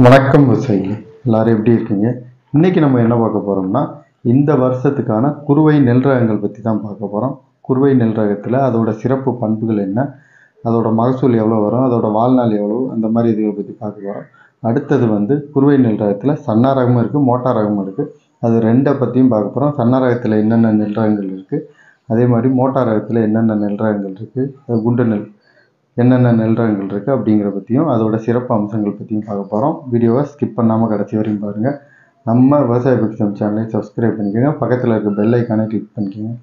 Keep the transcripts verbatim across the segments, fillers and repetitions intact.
வணக்கம் விவசாயிகளே, எல்லாரும் எப்படி இருக்கீங்க? இன்னைக்கு நம்ம என்ன பார்க்க போறோம்னா, இந்த வருஷத்துக்கான குறுவை நெல் ரகங்கள் பற்றி தான் பார்க்க போகிறோம். குறுவை நெல் ரகத்தில் அதோட சிறப்பு பண்புகள் என்ன, அதோட மகசூல் எவ்வளோ வரும், அதோட வாழ்நாள் எவ்வளோ, அந்த மாதிரி இதுகளை பற்றி பார்க்க போகிறோம். அடுத்தது வந்து குறுவை நெல் ரகத்தில் சன்னா ரகமும் இருக்குது, மோட்டா ரகமும் இருக்குது. அது ரெண்டை பற்றியும் பார்க்க போகிறோம். சன்னா ரகத்தில் என்னென்ன நெல் ரகங்கள் இருக்குது, அதே மாதிரி மோட்டா ரகத்தில் என்னென்ன நெல் ரகங்கள் இருக்குது, குண்டு நெல் என்னென்ன நெல் ரகங்கள் இருக்குது அப்படிங்கிற பற்றியும் அதோட சிறப்பு அம்சங்கள் பற்றியும் பார்க்க போகிறோம். வீடியோவை ஸ்கிப் பண்ணாமல் கடைசி வரையும் பாருங்கள். நம்ம விவசாய பக்தம் சேனலை சப்ஸ்கிரைப் பண்ணிக்கோங்க, பக்கத்தில் இருக்க பெல் ஐக்கானை கிளிக் பண்ணிக்கோங்க.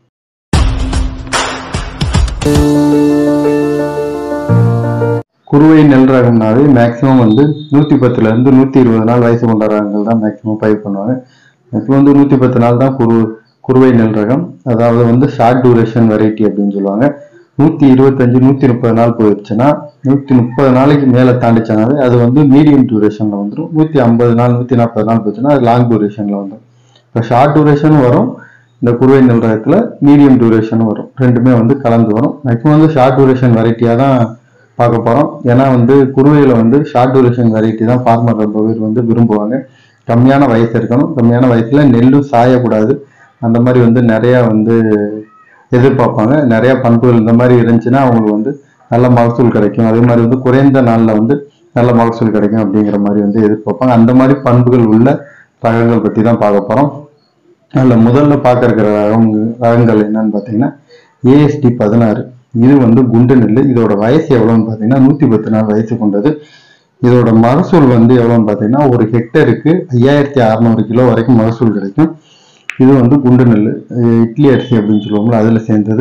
குறுவை நெல் ரகம்னாவே மேக்ஸிமம் வந்து நூற்றி பத்துலேருந்து நூற்றி இருபது நாள் வயசு கொண்ட ரகங்கள் தான் மேக்ஸிமம் பயிர் பண்ணுவாங்க. இப்போ வந்து நூற்றி பத்து நாள் தான் குறு குறுவை நெல் ரகம், அதாவது வந்து ஷார்ட் டூரேஷன் வெரைட்டி அப்படின்னு சொல்லுவாங்க. நூற்றி இருபத்தஞ்சு நூற்றி முப்பது நாள் போயிடுச்சுன்னா, நூற்றி முப்பது நாளைக்கு மேலே தாண்டிச்சானாவே அது வந்து மீடியம் டூரேஷனில் வந்துடும். நூற்றி ஐம்பது நாள் நூற்றி நாற்பது நாள் போச்சுன்னா அது லாங் டூரேஷனில் வந்துடும். இப்போ ஷார்ட் டூரேஷனும் வரும், இந்த குறுவை நெல் ரகத்தில் மீடியம் டூரேஷனும் வரும், ரெண்டுமே வந்து கலந்து வரும். மேக்ஸிமம் வந்து ஷார்ட் டூரேஷன் வெரைட்டியாக தான் பார்க்க போகிறோம். ஏன்னா வந்து குறுவையில் வந்து ஷார்ட் டூரேஷன் வெரைட்டி தான் ஃபார்மர் ரொம்ப பேர் வந்து விரும்புவாங்க. கம்மியான வயசு இருக்கணும், கம்மியான வயசில் நெல்லும் சாயக்கூடாது, அந்த மாதிரி வந்து நிறையா வந்து எதிர்பார்ப்பாங்க. நிறைய பண்புகள் இந்த மாதிரி இருந்துச்சுன்னா அவங்களுக்கு வந்து நல்ல மகசூல் கிடைக்கும், அதே மாதிரி வந்து குறைந்த நாளில் வந்து நல்ல மகசூல் கிடைக்கும் அப்படிங்கிற மாதிரி வந்து எதிர்பார்ப்பாங்க. அந்த மாதிரி பண்புகள் உள்ள ரகங்கள் பற்றி தான் பார்க்க போகிறோம். அதில் முதல்ல பார்க்க இருக்கிற ரகம் ரகங்கள் என்னன்னு பார்த்தீங்கன்னா ஏஎஸ்டி பதினாறு. இது வந்து குண்டு நெல். இதோட வயசு எவ்வளோன்னு பார்த்தீங்கன்னா நூற்றி பத்து நாள் வயசு கொண்டது. இதோட மகசூல் வந்து எவ்வளோன்னு பார்த்தீங்கன்னா ஒரு ஹெக்டருக்கு ஐயாயிரத்தி அறநூறு கிலோ வரைக்கும் மகசூல் கிடைக்கும். இது வந்து குண்டு நெல், இட்லி அரிசி அப்படின்னு சொல்லுவாங்களோ அதில் சேர்ந்தது.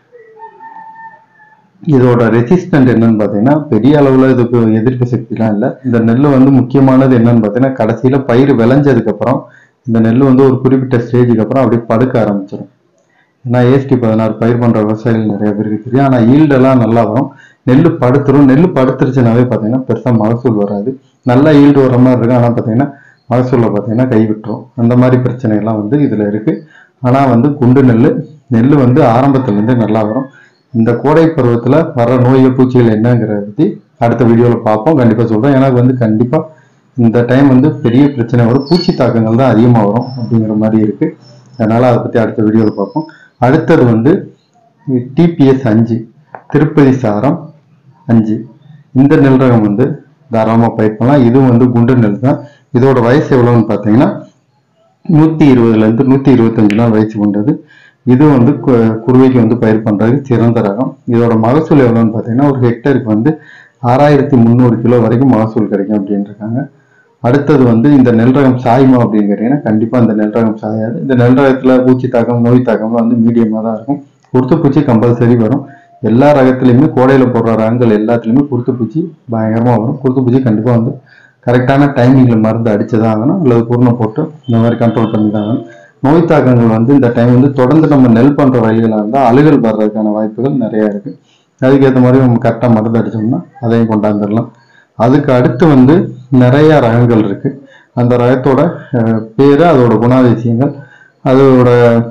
இதோட ரெசிஸ்டன்ட் என்னன்னு பார்த்தீங்கன்னா பெரிய அளவில் இதுக்கு எதிர்ப்பு சக்திலாம் இல்லை. இந்த நெல் வந்து முக்கியமானது என்னன்னு பார்த்தீங்கன்னா கடைசியில் பயிர் விளைஞ்சதுக்கப்புறம் இந்த நெல் வந்து ஒரு குறிப்பிட்ட ஸ்டேஜுக்கு அப்புறம் அப்படியே படுக்க ஆரம்பிச்சிடும். ஏன்னா ஏஎஸ்டி பதினாறு பயிர் பண்ணுற விவசாயிகள் நிறைய பேருக்கு தெரியும். ஆனால் ஈல்டெல்லாம் நல்லா வரும், நெல் படுத்துரும். நெல் படுத்துருச்சுனாவே பார்த்தீங்கன்னா பெருசாக மகசூல் வராது. நல்லா ஈல்டு வர மாதிரி இருக்கும், ஆனால் பார்த்தீங்கன்னா மகசூலில் பார்த்தீங்கன்னா கைவிட்டுரும். அந்த மாதிரி பிரச்சனைகள்லாம் வந்து இதில் இருக்குது. ஆனால் வந்து குண்டு நெல் நெல் வந்து ஆரம்பத்துலேருந்து நல்லா வரும். இந்த கோடை பருவத்தில் வர நோய்கள் பூச்சிகள் என்னங்கிறத பற்றி அடுத்த வீடியோவில் பார்ப்போம், கண்டிப்பாக சொல்கிறேன். எனக்கு வந்து கண்டிப்பாக இந்த டைம் வந்து பெரிய பிரச்சனை வரும், பூச்சி தாக்கங்கள் தான் அதிகமாக வரும் அப்படிங்கிற மாதிரி இருக்குது. அதனால் அதை பற்றி அடுத்த வீடியோவில் பார்ப்போம். அடுத்தது வந்து டிபிஎஸ் அஞ்சு, திருப்பதி சாரம் அஞ்சு. இந்த நெல் ரகம் வந்து தாராளமாக பயிர் பண்ணலாம். இதுவும் வந்து குண்டு நெல் தான். இதோட வயசு எவ்வளோன்னு பார்த்தீங்கன்னா நூற்றி இருபதுலேருந்து நூற்றி இருபத்தஞ்சு நாள் வயசு கொண்டது. இது வந்து குறுவைக்கு வந்து பயிர் பண்ணுறதுக்கு சிறந்த ரகம். இதோட மகசூல் எவ்வளோன்னு பார்த்தீங்கன்னா ஒரு ஹெக்டருக்கு வந்து ஆறாயிரத்தி முந்நூறு கிலோ வரைக்கும் மகசூல் கிடைக்கும் அப்படின்னு இருக்காங்க. அடுத்தது வந்து இந்த நெல் ரகம் சாயுமா அப்படின்னு கேட்டிங்கன்னா கண்டிப்பாக இந்த நெல் ரகம் சாயாது. இந்த நெல் ரகத்தில் பூச்சி தாக்கம் நோய் தாக்கம்லாம் வந்து மீடியமாக தான் இருக்கும். குருத்து பூச்சி கம்பல்சரி வரும். எல்லா ரகத்துலையுமே கோடையில் போடுற ரகங்கள் எல்லாத்துலேயுமே குருத்து பூச்சி பயங்கரமாக வரும். குருத்து பூச்சி கண்டிப்பாக வந்து கரெக்டான டைமிங்கில் மருந்து அடித்து தான் ஆகணும், அல்லது குருணை போட்டு இந்த மாதிரி கண்ட்ரோல் பண்ணி தான் ஆகணும். நோய் தாக்கங்கள் வந்து இந்த டைம் வந்து தொடர்ந்து நம்ம நெல் பண்ணுற வயல்களாக இருந்தால் அழுகல் வர்றதுக்கான வாய்ப்புகள் நிறையா இருக்குது. அதுக்கேற்ற மாதிரி நம்ம கரெக்டாக மருந்து அடித்தோம்னா அதையும் கொண்டாந்துடலாம். அதுக்கு அடுத்து வந்து நிறையா ரகங்கள் இருக்குது. அந்த ரகத்தோட பேர், அதோட குணாதிசயங்கள், அதோட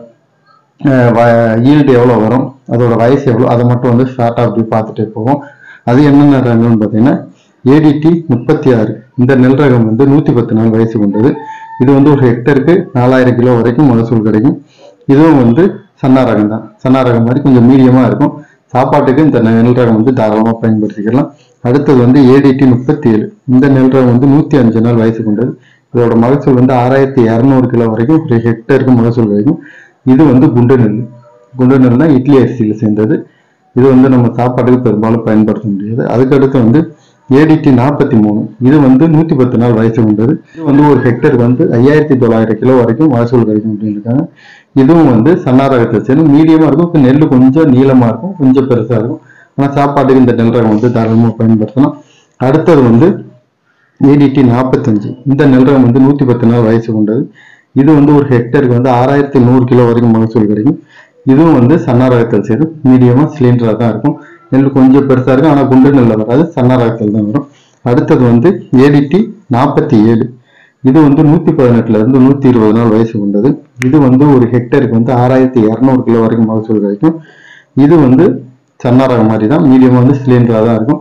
ஈல்டு எவ்வளோ வரும், அதோட வயசு எவ்வளோ, அதை மட்டும் வந்து ஷார்ட்டாக அப்படி பார்த்துட்டே போவோம். அது என்னென்ன ரகங்கள்னு பார்த்தீங்கன்னா ஏடிடி முப்பத்தி ஆறு. இந்த நெல் ரகம் வந்து நூற்றி பத்து நாள் வயசு கொண்டது. இது வந்து ஒரு ஹெக்டருக்கு நாலாயிரம் கிலோ வரைக்கும் மகசூல் கிடைக்கும். இதுவும் வந்து சன்னா ரகம் தான். சன்னா ரகம் மாதிரி கொஞ்சம் மீடியமாக இருக்கும். சாப்பாட்டுக்கு இந்த நெல் ரகம் வந்து தாராளமாக பயன்படுத்திக்கலாம். அடுத்தது வந்து ஏடிடி முப்பத்தி ஏழு. இந்த நெல் ரகம் வந்து நூற்றி அஞ்சு நாள் வயசு கொண்டது. இதோட மகசூல் வந்து ஆறாயிரத்தி இரநூறு கிலோ வரைக்கும் ஒரு ஹெக்டருக்கு மகசூல் கிடைக்கும். இது வந்து குண்டு நெல். குண்டு நெல் தான் இட்லி அரிசியில் சேர்ந்தது. இது வந்து நம்ம சாப்பாட்டுக்கு பெரும்பாலும் பயன்படுத்த முடியாது. அதுக்கடுத்து வந்து ஏடிடி நாற்பத்தி மூணு. இது வந்து நூற்றி பத்து நாள் வயசு கொண்டது. இது வந்து ஒரு ஹெக்டருக்கு வந்து ஐயாயிரத்தி தொள்ளாயிரம் கிலோ வரைக்கும் மகசூல் கிடைக்கும் அப்படின்னு இருக்காங்க. இதுவும் வந்து சன்னா ரகத்தை சேர்ந்து மீடியமாக இருக்கும். நெல் கொஞ்சம் நீளமாக இருக்கும், கொஞ்சம் பெருசாக இருக்கும். ஆனால் சாப்பாட்டுக்கு இந்த நெல் ரகம் வந்து தாராளமாக பயன்படுத்தலாம். அடுத்தது வந்து ஏடிடி நாற்பத்தஞ்சு. இந்த நெல் ரகம் வந்து நூற்றி பத்து நாள் வயசு கொண்டது. இது வந்து ஒரு ஹெக்டருக்கு வந்து ஆறாயிரத்தி நூறு கிலோ வரைக்கும் மகசூல் கிடைக்கும். இதுவும் வந்து சன்னா ரகத்தில் சேர்ந்து மீடியமாக சிலிண்டராக தான் இருக்கும். நெல் கொஞ்சம் பெருசாக இருக்கும், ஆனால் குண்டு நெல்ல வராது, சன்னா ரகத்தில் தான் வரும். அடுத்தது வந்து ஏடிடி நாற்பத்தி ஏழு. இது வந்து நூற்றி பதினெட்டுல இருந்து நூற்றி இருபது நாள் வயசு கொண்டது. இது வந்து ஒரு ஹெக்டருக்கு வந்து ஆறாயிரத்தி இரநூறு கிலோ வரைக்கும் மகசூல் கிடைக்கும். இது வந்து சன்னா ரகம் மாதிரி தான், மீடியமாக வந்து சிலிண்டராக தான் இருக்கும்.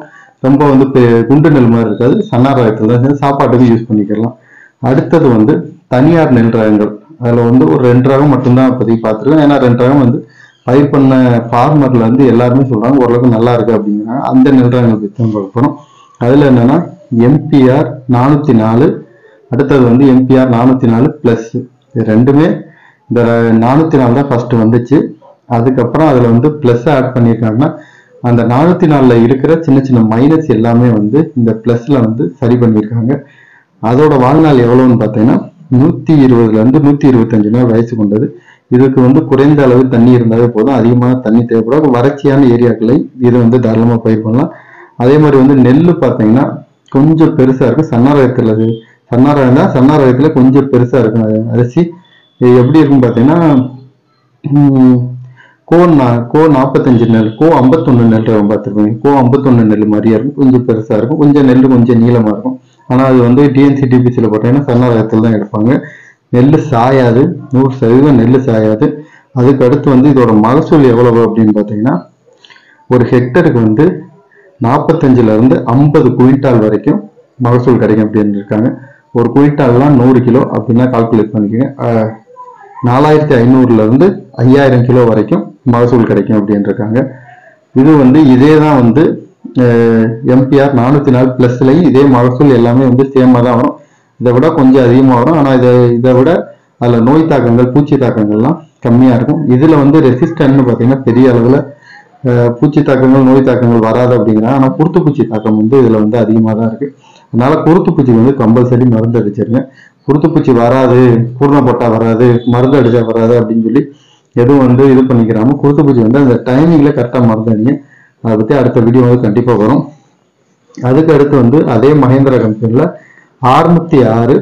ரொம்ப வந்து குண்டு நெல் மாதிரி இருக்காது, சன்னா ரகத்துல தான் சாப்பாட்டுக்கு யூஸ் பண்ணிக்கலாம். அடுத்தது வந்து தனியார் நெல் ரகங்கள். அதுல வந்து ஒரு ரெண்டு ரகம் மட்டும்தான் இப்போதைக்கு பார்த்துருக்கேன். ஏன்னா ரெண்டு ரகம் வந்து பயிர் பண்ண ஃபார்மர்ல வந்து எல்லாருமே சொல்றாங்க ஓரளவுக்கு நல்லா இருக்கு அப்படிங்கிறாங்க. அந்த நெல் ரகங்கள் பற்றி தான் பார்க்க போறோம். அதுல என்னன்னா எம்பிஆர் நானூத்தி நாலு, அடுத்தது வந்து எம்பிஆர் நானூத்தி நாலு பிளஸ். இது ரெண்டுமே இந்த நானூத்தி நாலு தான் ஃபர்ஸ்ட் வந்துச்சு. அதுக்கப்புறம் அதுல வந்து பிளஸ் ஆட் பண்ணியிருக்காங்கன்னா அந்த நானூத்தி நாலுல இருக்கிற சின்ன சின்ன மைனஸ் எல்லாமே வந்து இந்த பிளஸ்ல வந்து சரி பண்ணியிருக்காங்க. அதோட வாழ்நாள் எவ்வளவுன்னு பார்த்தீங்கன்னா நூத்தி இருபதுல இருந்து நூத்தி இருபத்தஞ்சு நாள் வயசு கொண்டது. இதுக்கு வந்து குறைந்த அளவு தண்ணி இருந்தாலே போதும், அதிகமான தண்ணி தேவைப்படாது. வறட்சியான ஏரியாக்களை இது வந்து தாராளமா பயிர் பண்ணலாம். அதே மாதிரி வந்து நெல் பார்த்தீங்கன்னா கொஞ்சம் பெருசா இருக்கும். சன்னாரகத்துல சன்னாரகம் தான் சன்னாரகத்துல கொஞ்சம் பெருசா இருக்கும் அரிசி. இது எப்படி இருக்குன்னு பார்த்தீங்கன்னா உம் கோ நா கோ நாற்பத்தஞ்சு நெல், கோ ஐம்பத்தொன்னு நெல் ரகம் பார்த்துருப்பீங்க. கோ ஐம்பத்தொன்னு நெல் மாதிரியா இருக்கும், கொஞ்சம் பெருசா இருக்கும், கொஞ்சம் நெல் கொஞ்சம் நீளமா இருக்கும். ஆனா அது வந்து டிஎன்சி டிபிசியில போட்டீங்கன்னா சன்னாரகத்தில் தான் எடுப்பாங்க. நெல் சாயாது, நூறு சதவீதம் நெல் சாயாது. அதுக்கு அடுத்து வந்து இதோட மகசூல் எவ்வளவு அப்படின்னு பார்த்தீங்கன்னா ஒரு ஹெக்டருக்கு வந்து நாற்பத்தஞ்சுல இருந்து ஐம்பது குவிண்டால் வரைக்கும் மகசூல் கிடைக்கும் அப்படின்னு இருக்காங்க. ஒரு குவிண்டால்லாம் நூறு கிலோ அப்படின்னா கால்குலேட் பண்ணிக்கோங்க. நாலாயிரத்தி ஐநூறுல இருந்து ஐயாயிரம் கிலோ வரைக்கும் மகசூல் கிடைக்கும் அப்படின்னு இருக்காங்க. இது வந்து இதே தான் வந்து எம்பிஆர் நானூத்தி நாலு பிளஸ்லையும் இதே மகசூல் எல்லாமே வந்து சேமா தான் வரும். இதை விட கொஞ்சம் அதிகமாக வரும். ஆனால் இதை இதை விட அதில் நோய் தாக்கங்கள், பூச்சி தாக்கங்கள்லாம் கம்மியாக இருக்கும். இதில் வந்து ரெசிஸ்டன்ட்னு பார்த்தீங்கன்னா பெரிய அளவில் பூச்சி தாக்கங்கள், நோய் தாக்கங்கள் வராது அப்படிங்கிறாங்க. ஆனால் குருத்துப்பூச்சி தாக்கம் வந்து இதில் வந்து அதிகமாக தான் இருக்குது. அதனால குருத்துப்பூச்சி வந்து கம்பல்சரி மருந்து அடிச்சிருங்க. குருத்துப்பூச்சி வராது, பூர்ண போட்டா வராது, மருந்து அடிச்சா வராது அப்படின்னு சொல்லி எதுவும் வந்து இது பண்ணிக்கிறாம குருத்துப்பூச்சி வந்து அந்த டைமிங்கில் கரெக்டாக மருந்து அடிங்க. அதை பற்றி அடுத்த வீடியோ வந்து கண்டிப்பாக வரும். அதுக்கு அடுத்து வந்து அதே மகேந்திரா கம்பெனியில் அறுநூத்தி ஆறு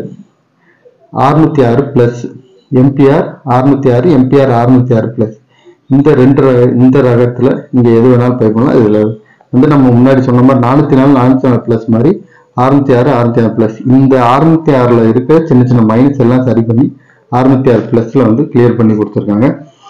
அறுநூத்தி ஆறு பிளஸ் எம்பிஆர் அறுநூத்தி ஆறு எம்பிஆர் அறுநூத்தி ஆறு பிளஸ் இந்த ரெண்டு இந்த ரகத்துல நீங்க எது வேணாலும் பயிர் பண்ணலாம். இதுல வந்து நம்ம முன்னாடி சொன்ன மாதிரி நானூத்தி நாலு நானூத்தி நாலு பிளஸ் மாதிரி அறுநூத்தி ஆறு அறுநூத்தி ஆறு பிளஸ் இந்த அறுநூத்தி ஆறுல இருக்கிற சின்ன சின்ன மைனஸ் எல்லாம் சரி பண்ணி அறுநூத்தி ஆறு பிளஸ்ல வந்து கிளியர் பண்ணி கொடுத்துருக்காங்க.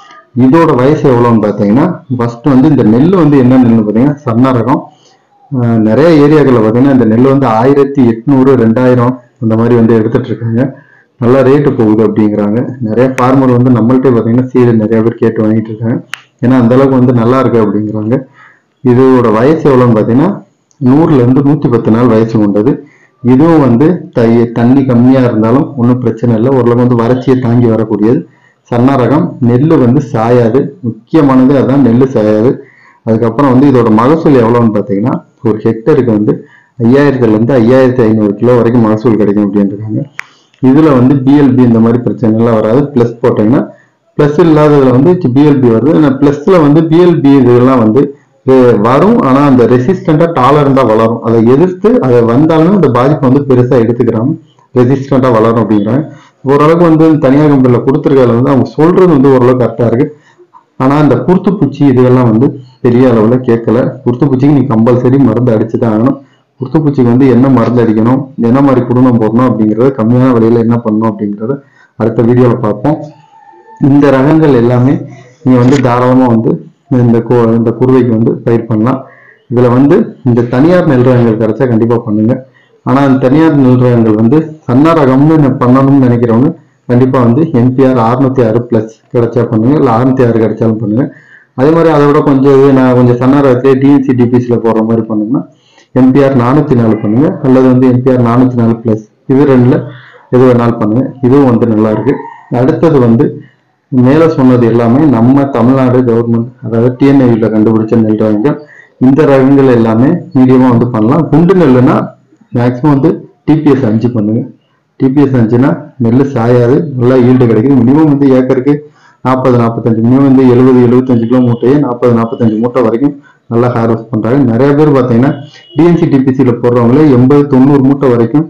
இதோட வயசு எவ்வளவுன்னு பாத்தீங்கன்னா ஃபர்ஸ்ட் வந்து இந்த நெல் வந்து என்ன நெல்னு பாத்தீங்கன்னா சன்னா ரகம். நிறைய ஏரியாக்களில் பார்த்தீங்கன்னா இந்த நெல் வந்து ஆயிரத்தி எட்நூறு ரெண்டாயிரம் அந்த மாதிரி வந்து எடுத்துட்டு இருக்காங்க. நல்லா ரேட்டு போகுது அப்படிங்கிறாங்க. நிறைய ஃபார்மர் வந்து நம்மள்கிட்ட பார்த்தீங்கன்னா சீடு நிறைய பேர் கேட்டு வாங்கிட்டு இருக்காங்க. ஏன்னா அந்த அளவுக்கு வந்து நல்லா இருக்கு அப்படிங்கிறாங்க. இதோட வயசு எவ்வளோன்னு பார்த்தீங்கன்னா நூறுல இருந்து நூத்தி பத்து நாள் வயசு கொண்டது. இதுவும் வந்து தை தண்ணி கம்மியா இருந்தாலும் ஒன்றும் பிரச்சனை இல்லை, ஓரளவுக்கு வந்து வறட்சியை தாங்கி வரக்கூடியது. சன்னா ரகம். நெல் வந்து சாயாது, முக்கியமானது அதான், நெல் சாயாது. அதுக்கப்புறம் வந்து இதோட மகசூல் எவ்வளோன்னு பார்த்தீங்கன்னா ஒரு ஹெக்டருக்கு வந்து ஐயாயிரத்துல இருந்து ஐயாயிரத்தி ஐநூறு கிலோ வரைக்கும் மகசூல் கிடைக்கும் அப்படின்னு இருக்காங்க. இதுல வந்து பிஎல்பி இந்த மாதிரி பிரச்சனை எல்லாம் வராது. பிளஸ் போட்டீங்கன்னா பிளஸ் இல்லாததுல வந்து பிஎல்பி வருது. பிளஸ்ல வந்து பிஎல்பி இதெல்லாம் வந்து வரும், ஆனா அந்த ரெசிஸ்டண்டா டாலரண்டா வளரும். அதை எதிர்த்து அதை வந்தாலும் அந்த பாதிப்பு வந்து பெருசா எடுத்துக்கிறாங்க, ரெசிஸ்டண்டா வளரும் அப்படிங்கிறாங்க. ஓரளவுக்கு வந்து தனியார் கம்பெனில கொடுத்துருக்கல வந்து அவங்க சொல்றது வந்து ஓரளவுக்கு கரெக்டா இருக்கு. ஆனா இந்த குருத்துப்பூச்சி இதெல்லாம் வந்து பெரிய அளவுல கேட்கல. குருத்துப்பூச்சிக்கு நீ கம்பல்சரி மருந்து அடிச்சுதான் ஆகணும். குருத்துப்பூச்சிக்கு வந்து என்ன மருந்து அடிக்கணும், என்ன மாதிரி குடும்பம் போடணும் அப்படிங்கறத, கம்மியான விலையில என்ன பண்ணணும் அப்படிங்கறத அடுத்த வீடியோல பார்ப்போம். இந்த ரகங்கள் எல்லாமே நீங்க வந்து தாராளமா வந்து இந்த இந்த குருவைக்கு வந்து பயிர் பண்ணலாம். இதுல வந்து இந்த தனியார் நெல் ரகங்கள் கிடைச்சா கண்டிப்பா பண்ணுங்க. ஆனா அந்த தனியார் நெல் ரகங்கள் வந்து சன்னா ரகம்னு பண்ணணும்னு நினைக்கிறவங்க கண்டிப்பா வந்து எம்பிஆர் அறுநூத்தி ஆறு பிளஸ் கிடைச்சா பண்ணுங்க, இல்ல அறுநூத்தி ஆறு கிடைச்சாலும் பண்ணுங்க. அதே மாதிரி அதை விட கொஞ்சம் இது நான் கொஞ்சம் சன்னா ரகத்திலே டிஎன்சி டிபிசில போடுற மாதிரி பண்ணோம்னா எம்பிஆர் நானூத்தி நாலு பண்ணுங்க, அல்லது வந்து எம்பிஆர் நானூத்தி நாலு பிளஸ் இது ரெண்டுல எது வேணாலும் பண்ணுங்க. இதுவும் வந்து நல்லா இருக்கு. அடுத்தது வந்து மேல சொன்னது எல்லாமே நம்ம தமிழ்நாடு கவர்மெண்ட் அதாவது டிஎன்ஐல கண்டுபிடிச்ச நெல் ரகங்கள். இந்த ரகங்கள் எல்லாமே மீடியமா வந்து பண்ணலாம். குண்டு நெல்லுனா மேக்சிமம் வந்து டிபிஎஸ் அஞ்சு பண்ணுங்க. டிபிஎஸ் அஞ்சுனா நெல் சாயாது, நல்லா ஈல்டு கிடைக்குது. மினிமம் வந்து ஏக்கருக்கு நாற்பது நாற்பத்தஞ்சு, மினிமம் வந்து எழுபது எழுபத்தஞ்சு கிலோ மூட்டையே நாற்பது நாற்பத்தஞ்சு மூட்டை வரைக்கும் நல்லா ஹார்வெஸ்ட் பண்றாங்க. நிறைய பேர் பார்த்தீங்கன்னா டிஎன்சி டிபிசியில போடுறவங்களே எண்பது தொண்ணூறு மூட்டை வரைக்கும்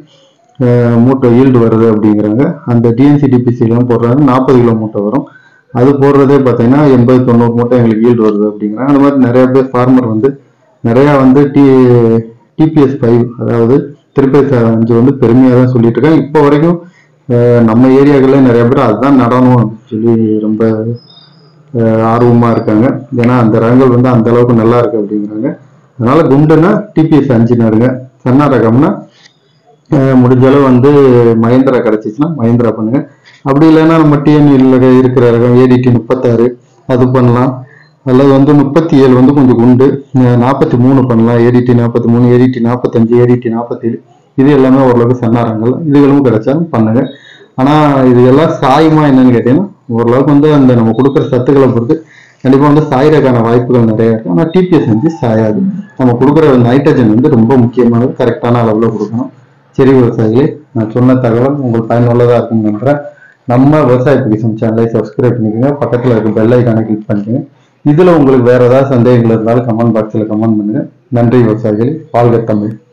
மூட்டை ஈல்டு வருது அப்படிங்கிறாங்க. அந்த டிஎன்சி டிபிசிலாம் போடுறாங்க நாற்பது கிலோ மூட்டை வரும். அது போடுறதே பார்த்தீங்கன்னா எண்பது தொண்ணூறு மூட்டை எங்களுக்கு ஈல்டு வருது அப்படிங்கிறாங்க. அந்த மாதிரி நிறைய பேர் ஃபார்மர் வந்து நிறைய வந்து டி டிபிஎஸ் ஃபைவ் அதாவது திருப்பதி அஞ்சு வந்து பெருமையாக தான் சொல்லிட்டு இருக்காங்க. இப்போ வரைக்கும் நம்ம ஏரியாக்கள்ல நிறைய பேர் அதுதான் நடணும் அப்படின்னு சொல்லி ரொம்ப ஆர்வமா இருக்காங்க. ஏன்னா அந்த ரகங்கள் வந்து அந்த அளவுக்கு நல்லா இருக்கு அப்படிங்கிறாங்க. அதனால குண்டுனா டிபிஎஸ் அஞ்சு நடுங்க. சன்னா ரகம்னா முடிஞ்ச அளவு வந்து மகேந்திரா கிடைச்சிச்சுன்னா மகேந்திரா பண்ணுங்க. அப்படி இல்லைன்னா நம்ம டிஎன்இல இருக்கிற ரகம் ஏடிடி முப்பத்தாறு அது பண்ணலாம். அல்லது வந்து முப்பத்தி ஏழு வந்து கொஞ்சம் குண்டு, நாற்பத்தி மூணு பண்ணலாம். ஏடிடி நாற்பத்தி மூணு, ஏடிடி நாற்பத்தஞ்சு, ஏடிடி நாற்பத்தேழு, இது எல்லாமே ஓரளவுக்கு சன்னாரங்கள். இதுகளும் கிடைச்சா பண்ணுங்க. ஆனா இது எல்லாம் சாயமா என்னன்னு கேட்டீங்கன்னா ஓரளவுக்கு வந்து அந்த நம்ம கொடுக்குற சத்துக்களை பொறுத்து கண்டிப்பா வந்து சாயறதுக்கான வாய்ப்புகள் நிறைய இருக்கு. ஆனா டிபிஎஸ் வந்து சாயாது. நம்ம கொடுக்குற நைட்ரஜன் வந்து ரொம்ப முக்கியமானது, கரெக்டான அளவுல கொடுக்கணும். சரி விவசாயிகளே, நான் சொன்ன தகவல் உங்களுக்கு பயனுள்ளதா இருக்கும்னு நம்புறேன். நம்ம விவசாய பிகிசம் சேனலை சப்ஸ்கிரைப் பண்ணிக்கோங்க. பக்கத்துல இருக்க பெல் ஐக்கானை கிளிக் பண்ணிக்கோங்க. இதுல உங்களுக்கு வேற ஏதாவது சந்தேகங்கள் இருந்தாலும் கமெண்ட் பாக்ஸ்ல கமெண்ட் பண்ணுங்க. நன்றி விவசாயிகளே. வாழ்க தமிழ்.